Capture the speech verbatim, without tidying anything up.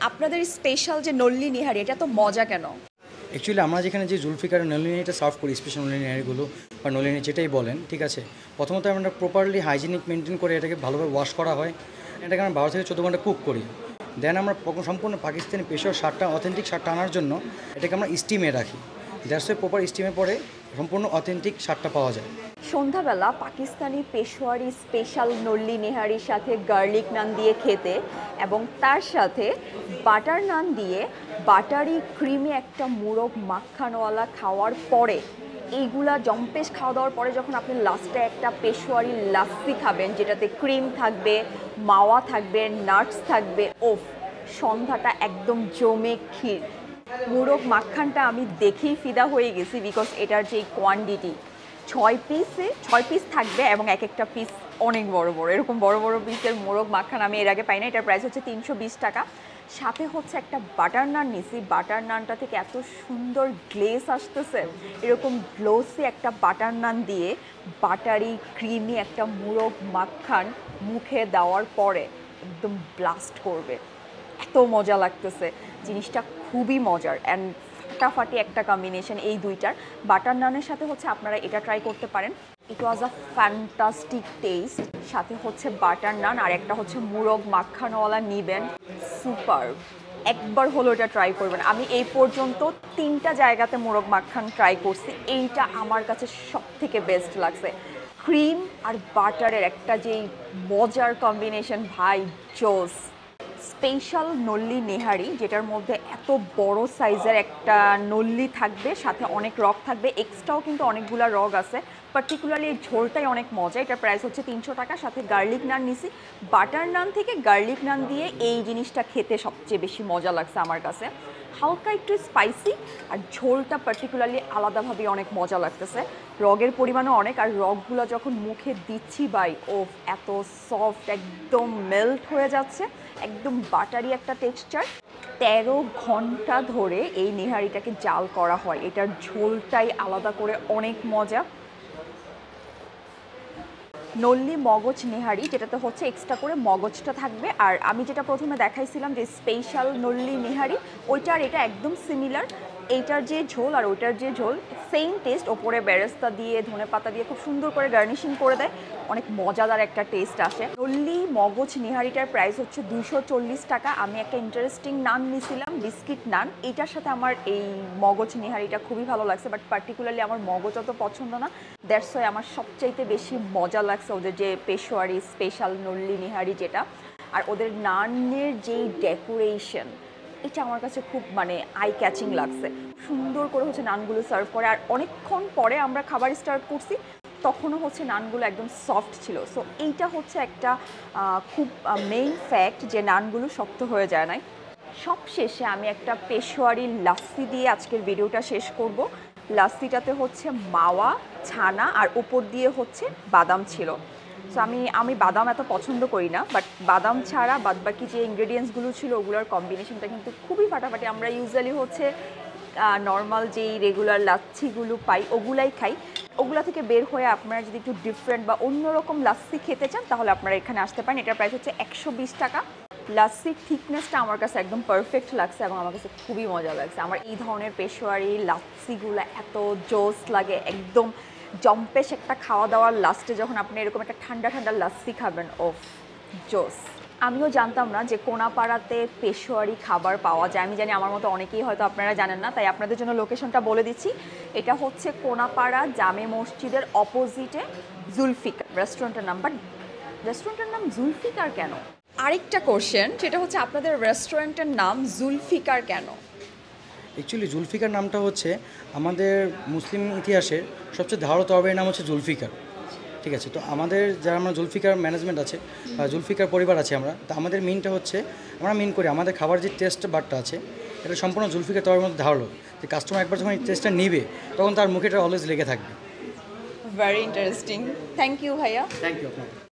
আপনাদের স্পেশাল যে নল্লি নিহারি এটা তো মজা কেন? অ্যাকচুয়ালি আমরা যেখানে যে জুলফিকার নলি নিহারিটা সার্ভ করি, স্পেশাল নলি নিহারিগুলো বা নলি নিহারি যেটাই বলেন, ঠিক আছে, প্রথমত আমরা প্রপারলি হাইজিনিক মেনটেন করে এটাকে ভালোভাবে ওয়াশ করা হয়। এটাকে আমরা বারো থেকে চোদ্দো ঘন্টা কুক করি। দেন আমরা সম্পূর্ণ পাকিস্তানি পেশোয়ার স্বাদটা, অথেন্টিক স্বাদটা আনার জন্য এটাকে আমরা স্টিমে রাখি। দ্যাটস ওয়াই প্রপার স্টিমে পরে সম্পূর্ণ অথেন্টিক স্বাদটা পাওয়া যায়। সন্ধ্যাবেলা পাকিস্তানি পেশোয়ারি স্পেশাল নল্লি নেহারির সাথে গার্লিক নান দিয়ে খেতে এবং তার সাথে বাটার নান দিয়ে বাটারি ক্রিমে একটা মুরগ মাখানওয়ালা খাওয়ার পরে, এইগুলা জম্পেশ খাওয়া দাওয়ার পরে যখন আপনি লাস্টে একটা পেশোয়ারি লাস্সি খাবেন যেটাতে ক্রিম থাকবে, মাওয়া থাকবে, নাটস থাকবে, ওফ, সন্ধ্যাটা একদম জমে ক্ষীর। মুরগ মাখানটা আমি দেখেই ফিদা হয়ে গেছি, বিকজ এটার যে কোয়ান্টিটি, ছয় পিসে ছয় পিস থাকবে এবং এক একটা পিস অনেক বড় বড়, এরকম বড় বড় পিসের মোরগ মাখান আমি এর আগে পাই না। এটার প্রাইস হচ্ছে তিনশো বিশ টাকা। সাথে হচ্ছে একটা বাটার নান নিছি, বাটার নানটা থেকে এত সুন্দর গ্লেস আসতেছে, এরকম গ্লোসি একটা বাটার নান দিয়ে বাটারি ক্রিমি একটা মোরগ মাখান মুখে দেওয়ার পরে একদম ব্লাস্ট করবে, এত মজা লাগতেছে। জিনিসটা খুবই মজার অ্যান্ড ফাটাফাটি একটা কম্বিনেশন এই দুইটার। বাটার নানের সাথে হচ্ছে আপনারা এটা ট্রাই করতে পারেন। It was a fantastic taste. সাথে হচ্ছে বাটার নান আর একটা হচ্ছে মুরগ মাখানওয়ালা নিবেন, সুপার। একবার হলো এটা ট্রাই করবেন। আমি এই পর্যন্ত তিনটা জায়গাতে মোরগ মাখান ট্রাই করছি, এইটা আমার কাছে সব থেকে বেস্ট লাগছে। ক্রিম আর বাটারের একটা যেই মজার কম্বিনেশন, ভাই জোস। স্পেশাল নল্লি নেহারি, যেটার মধ্যে এত বড় সাইজের একটা নল্লি থাকবে, সাথে অনেক রগ থাকবে, এক্সট্রাও কিন্তু অনেকগুলো রগ আছে। পার্টিকুলারলি এই ঝোলটাই অনেক মজা। এটার প্রাইস হচ্ছে তিনশো টাকা। সাথে গার্লিক নান নিছি। বাটার নান থেকে গার্লিক নান দিয়ে এই জিনিসটা খেতে সবচেয়ে বেশি মজা লাগছে আমার কাছে। হালকা একটু স্পাইসি আর ঝোলটা পার্টিকুলারলি আলাদাভাবে অনেক মজা লাগতেছে। রগের পরিমাণও অনেক, আর রগগুলো যখন মুখে দিচ্ছি বাই, ও এত সফট, একদম মেল্ট হয়ে যাচ্ছে, একদম বাটারি একটা টেক্সচার। তেরো ঘন্টা ধরে এই নেহারিটাকে জাল করা হয়, এটার ঝোলটাই আলাদা করে অনেক মজা। নল্লি মগজ নেহারি, যেটাতে হচ্ছে এক্সট্রা করে মগজটা থাকবে। আর আমি যেটা প্রথমে দেখাইছিলাম যে স্পেশাল নল্লি নেহারি, ওইটার এটা একদম সিমিলার। এইটার যে ঝোল আর ওইটার যে ঝোল সেম টেস্ট, ওপরে বেরেস্তা দিয়ে ধনে পাতা দিয়ে খুব সুন্দর করে গার্নিশিং করে দেয়, অনেক মজাদার একটা টেস্ট আসে। নল্লি মগজ নেহারিটার প্রাইস হচ্ছে দুশো চল্লিশ টাকা। আমি একটা ইন্টারেস্টিং নান নিয়েছিলাম, বিস্কিট নান। এইটার সাথে আমার এই মগজ নেহারিটা খুবই ভালো লাগছে, বাট পার্টিকুলারলি আমার মগজ অত পছন্দ না। দ্যাটস ওয়াই আমার সবচাইতে বেশি মজা লাগছে ওদের যে পেশোয়ারি স্পেশাল নল্লি নেহারি যেটা। আর ওদের নানের যেই ডেকোরেশন, এটা আমার কাছে খুব মানে আই ক্যাচিং লাগছে। সুন্দর করে হচ্ছে নানগুলো সার্ভ করে, আর অনেকক্ষণ পরে আমরা খাবার স্টার্ট করছি, তখনও হচ্ছে নানগুলো একদম সফট ছিল। সো এইটা হচ্ছে একটা খুব মেইন ফ্যাক্ট যে নানগুলো শক্ত হয়ে যায় নাই। সব শেষে আমি একটা পেশোয়ারি লাস্সি দিয়ে আজকের ভিডিওটা শেষ করব। লাস্সিটাতে হচ্ছে মাওয়া, ছানা আর উপর দিয়ে হচ্ছে বাদাম ছিল। সো আমি আমি বাদাম এত পছন্দ করি না, বাট বাদাম ছাড়া বাদবাকি যে ইনগ্রেডিয়েন্টসগুলো ছিল ওগুলোর কম্বিনেশনটা কিন্তু খুবই ফাটাফাটি। আমরা ইউজুয়ালি হচ্ছে নর্মাল যেই রেগুলার লাচ্ছিগুলো পাই ওগুলাই খাই। ওগুলা থেকে বের হয়ে আপনারা যদি একটু ডিফারেন্ট বা অন্যরকম লাচ্ছি খেতে চান তাহলে আপনারা এখানে আসতে পারেন। এটার প্রাইস হচ্ছে একশো বিশ টাকা। লাচ্ছির থিকনেসটা আমার কাছে একদম পারফেক্ট লাগছে এবং আমার কাছে খুবই মজা লাগছে। আমার এই ধরনের পেশোয়ারি লাচ্ছিগুলো এত জোস লাগে, একদম জম্পেশ একটা খাওয়া দাওয়ার লাস্টে যখন আপনি এরকম একটা ঠান্ডা ঠান্ডা লাচ্ছি খাবেন, ওফ জোস। আমিও জানতাম না যে কোনাপাড়াতে পেশোয়ারি খাবার পাওয়া যায়। আমি জানি আমার মতো অনেকেই হয়তো আপনারা জানেন না, তাই আপনাদের জন্য লোকেশনটা বলে দিচ্ছি। এটা হচ্ছে কোনাপাড়া জামে মসজিদের অপোজিটে জুলফিকার রেস্টুরেন্টের নাম। বাট রেস্টুরেন্টের নাম জুলফিকার কেন? আরেকটা কোশ্চেন, সেটা হচ্ছে আপনাদের রেস্টুরেন্টের নাম জুলফিকার কেন? অ্যাকচুয়ালি জুলফিকার নামটা হচ্ছে আমাদের মুসলিম ইতিহাসের সবচেয়ে ধারো তরবারির নাম হচ্ছে জুলফিকার, ঠিক আছে। তো আমাদের যারা আমরা জুলফিকার ম্যানেজমেন্ট আছে, জুলফিকার পরিবার আছে আমরা, তো আমাদের মিনটা হচ্ছে আমরা মিন করি আমাদের খাবার যে টেস্ট বারটা আছে এটা সম্পূর্ণ জুলফিকার তরবারির মধ্যে ধারলো, যে কাস্টমার একবার যখন এই টেস্টটা নিবে তখন তার মুখে এটা অলওয়েজ লেগে থাকবে। Very interesting. থ্যাংক ইউ ভাইয়া। থ্যাংক ইউ আপনাকে।